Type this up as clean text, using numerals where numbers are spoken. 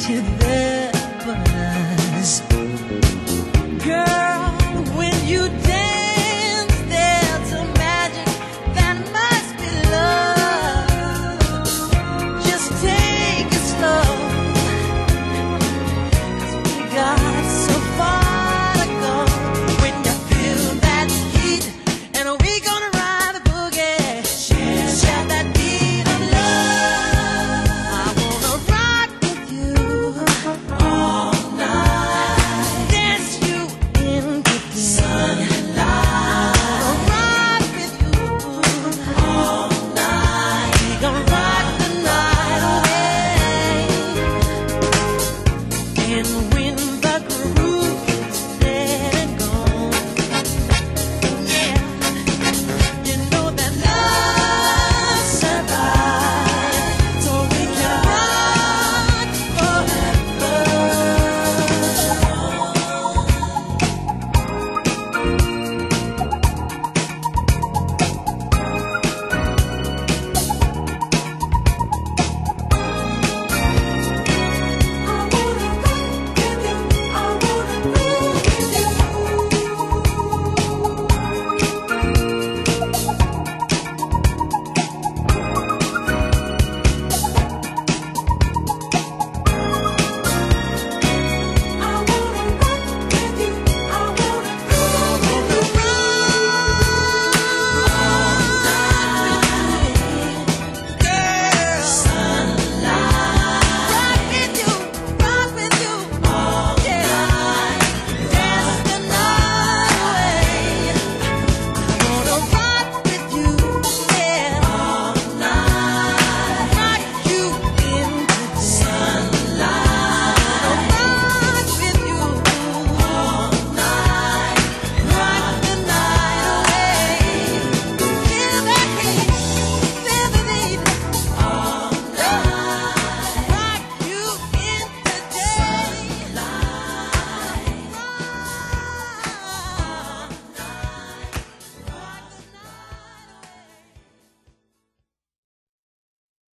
to the buzz. Girl, when you dance, there's a magic that must be love. Just take it slow, 'cause we got so far to go. When you feel that heat, and we gonna ride the boogie, share that beat of love. I wanna rock with you all night, dance you into the sunlight. I wanna rock with you all night. We gonna rock the night away, and we